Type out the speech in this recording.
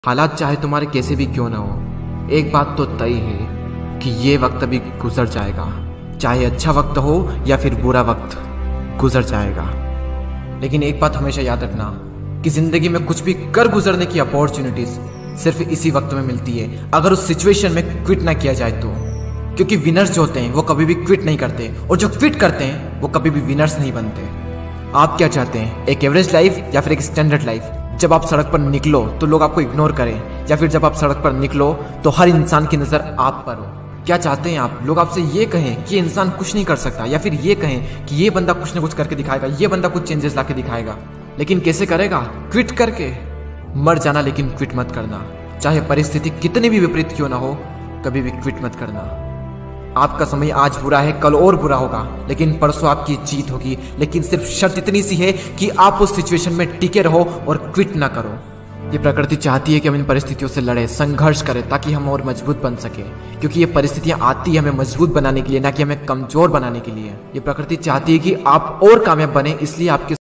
हालात चाहे तुम्हारे कैसे भी क्यों ना हो, एक बात तो तय है कि ये वक्त भी गुजर जाएगा। चाहे अच्छा वक्त हो या फिर बुरा वक्त, गुजर जाएगा। लेकिन एक बात हमेशा याद रखना कि जिंदगी में कुछ भी कर गुजरने की अपॉर्चुनिटीज सिर्फ इसी वक्त में मिलती है, अगर उस सिचुएशन में क्विट ना किया जाए तो। क्योंकि विनर्स जो होते हैं वो कभी भी क्विट नहीं करते, और जो क्विट करते हैं वो कभी भी विनर्स नहीं बनते। आप क्या चाहते हैं, एक एवरेज लाइफ या फिर एक स्टैंडर्ड लाइफ? जब आप सड़क पर निकलो तो लोग आपको इग्नोर करें, या फिर जब आप सड़क पर निकलो तो हर इंसान की नजर आप पर हो? क्या चाहते हैं आप, लोग आपसे ये कहें कि इंसान कुछ नहीं कर सकता, या फिर ये कहें कि ये बंदा कुछ ना कुछ करके दिखाएगा, ये बंदा कुछ चेंजेस लाके दिखाएगा? लेकिन कैसे करेगा? क्विट करके। मर जाना लेकिन क्विट मत करना। चाहे परिस्थिति कितनी भी विपरीत क्यों ना हो, कभी भी क्विट मत करना। आपका समय आज बुरा है, कल और बुरा होगा, लेकिन परसों आपकी जीत होगी। लेकिन सिर्फ शर्त इतनी सी है कि आप उस सिचुएशन में टिके रहो और क्विट ना करो। ये प्रकृति चाहती है कि हम इन परिस्थितियों से लड़े, संघर्ष करें, ताकि हम और मजबूत बन सके। क्योंकि ये परिस्थितियां आती है हमें मजबूत बनाने के लिए, ना कि हमें कमजोर बनाने के लिए। ये प्रकृति चाहती है कि आप और कामयाब बने, इसलिए आपके